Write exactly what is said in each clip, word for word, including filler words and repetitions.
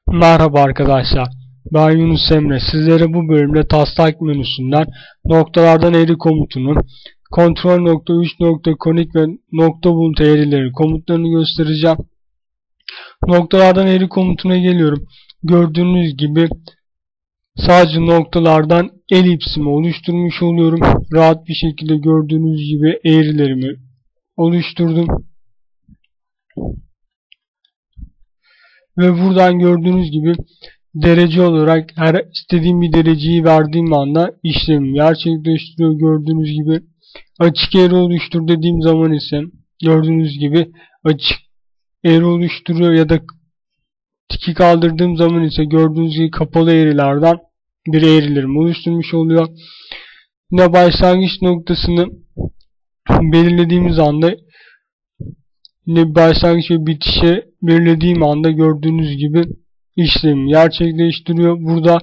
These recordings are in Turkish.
Merhaba arkadaşlar, ben Yunus Emre. Sizlere bu bölümde taslak menüsünden noktalardan eğri komutunu, kontrol nokta, üç nokta, konik ve nokta bulut eğrileri komutlarını göstereceğim. Noktalardan eğri komutuna geliyorum. Gördüğünüz gibi sadece noktalardan elipsimi oluşturmuş oluyorum. Rahat bir şekilde gördüğünüz gibi eğrilerimi oluşturdum. Ve buradan gördüğünüz gibi derece olarak her istediğim bir dereceyi verdiğim anda işlemi gerçekleştiriyor. Gördüğünüz gibi açık eğri oluştur dediğim zaman ise gördüğünüz gibi açık eğri oluşturuyor ya da tiki kaldırdığım zaman ise gördüğünüz gibi kapalı eğrilerden bir eğrilerimi oluşturmuş oluyor. Yine başlangıç noktasını belirlediğimiz anda yine başlangıç ve bitişi belirlediğim anda gördüğünüz gibi işlemi gerçekleştiriyor. Burada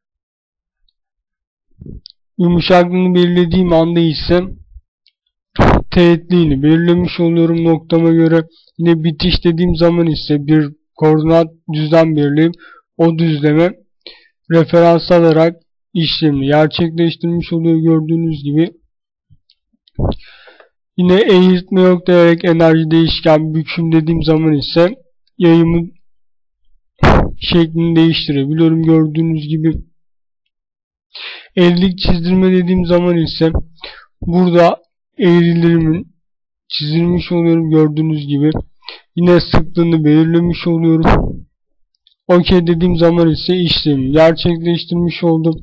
yumuşaklığını belirlediğim anda ise teğetliğini belirlemiş oluyorum noktama göre. Yine bitiş dediğim zaman ise bir koordinat düzlem belirleyip o düzleme referans alarak işlemi gerçekleştirmiş oluyor gördüğünüz gibi. Yine eğritme yok diyerek enerji değişken büküm dediğim zaman ise yayımı şeklini değiştirebiliyorum gördüğünüz gibi. Eğrilik çizdirme dediğim zaman ise burada eğrilerimin çizilmiş oluyorum gördüğünüz gibi. Yine sıklığını belirlemiş oluyorum. OK dediğim zaman ise işlemi gerçekleştirmiş oldum.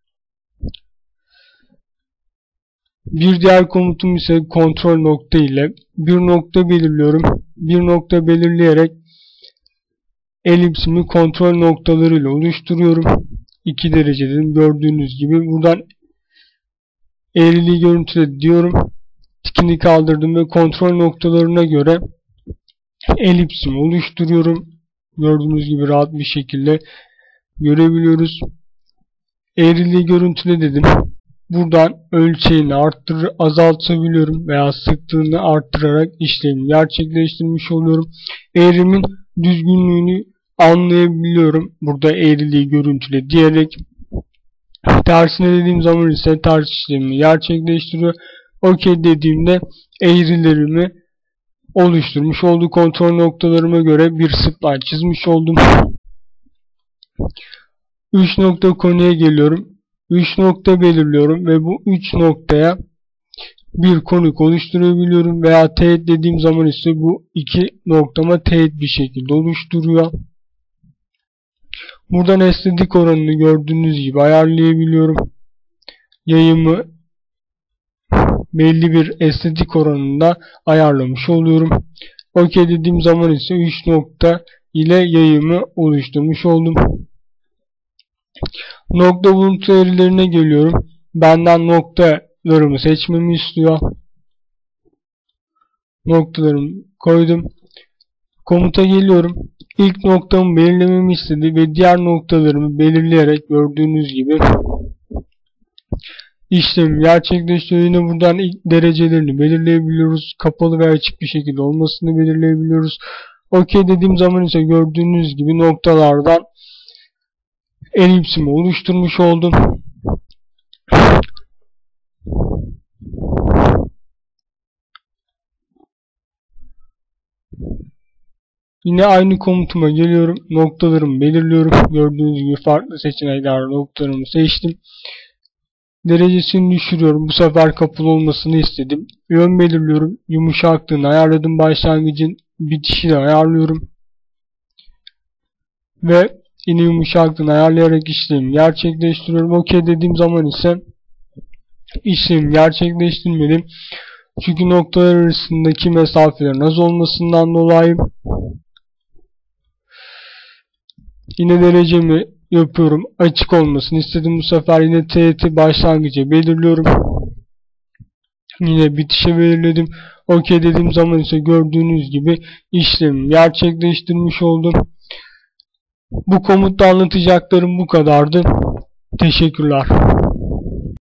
Bir diğer komutum ise kontrol nokta ile bir nokta belirliyorum. Bir nokta belirleyerek elipsimi kontrol noktalarıyla oluşturuyorum. iki derece dedim gördüğünüz gibi. Buradan eğriliği görüntüle diyorum. Tikini kaldırdım ve kontrol noktalarına göre elipsimi oluşturuyorum. Gördüğünüz gibi rahat bir şekilde görebiliyoruz. Eğriliği görüntüle dedim. Buradan ölçeğini arttırır, azaltabiliyorum veya sıklığını arttırarak işlemi gerçekleştirmiş oluyorum. Eğrimin düzgünlüğünü anlayabiliyorum. Burada eğriliği görüntüle diyerek tersine dediğim zaman ise ters işlemini gerçekleştiriyor. OK dediğimde eğrilerimi oluşturmuş olduğu kontrol noktalarıma göre bir spline çizmiş oldum. üç nokta konuya geliyorum. üç nokta belirliyorum ve bu üç noktaya bir konik oluşturabiliyorum veya teğet dediğim zaman ise bu iki noktama teğet bir şekilde oluşturuyor. Buradan estetik oranını gördüğünüz gibi ayarlayabiliyorum. Yayımı belli bir estetik oranında ayarlamış oluyorum. OK dediğim zaman ise üç nokta ile yayımı oluşturmuş oldum. Nokta bulut eğrilerine geliyorum. Benden noktalarımı seçmemi istiyor. Noktalarımı koydum. Komuta geliyorum. İlk noktamı belirlememi istedi ve diğer noktalarımı belirleyerek gördüğünüz gibi işlemi gerçekleştiriyor. Yine buradan ilk derecelerini belirleyebiliyoruz. Kapalı ve açık bir şekilde olmasını belirleyebiliyoruz. OK dediğim zaman ise gördüğünüz gibi noktalardan elipsimi oluşturmuş oldum. Yine aynı komutuma geliyorum. Noktalarımı belirliyorum. Gördüğünüz gibi farklı seçeneklerle noktalarımı seçtim. Derecesini düşürüyorum. Bu sefer kapalı olmasını istedim. Yön belirliyorum. Yumuşaklığını ayarladım. Başlangıcın bitişini ayarlıyorum. Ve yine yumuşaklığını ayarlayarak işlemi gerçekleştiriyorum. OK dediğim zaman ise işlemi gerçekleştirmedim. Çünkü noktalar arasındaki mesafelerin az olmasından dolayı. Yine derecemi yapıyorum. Açık olmasını istedim. Bu sefer yine teğeti başlangıcı belirliyorum. Yine bitişe belirledim. OK dediğim zaman ise gördüğünüz gibi işlemi gerçekleştirmiş oldum. Bu komutta anlatacaklarım bu kadardı. Teşekkürler.